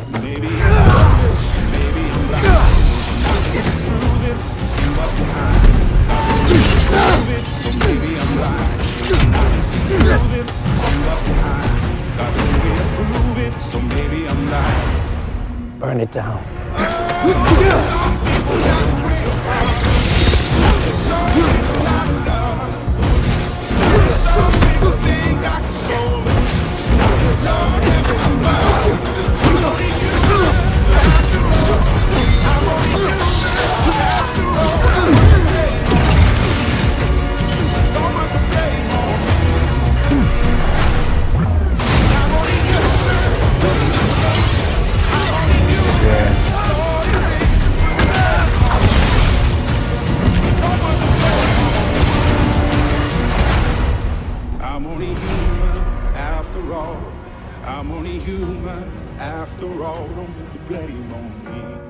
Maybe I'm this, maybe I'm blind. I can get through this and see what's behind. I can prove it, so maybe I'm blind. I can see through this and see what's behind. Got no way to prove it, so maybe I'm lying. Burn it down. Some people got real power. Some people not love. Some people think I can solve it. Lord, everybody. I'm only human after all. I'm only human after all. Don't put the blame on me. I'm only human. I'm only human. Lord, it ain't don't put the blame on me. I'm only human after all. I'm only human after all. Don't put the blame on me.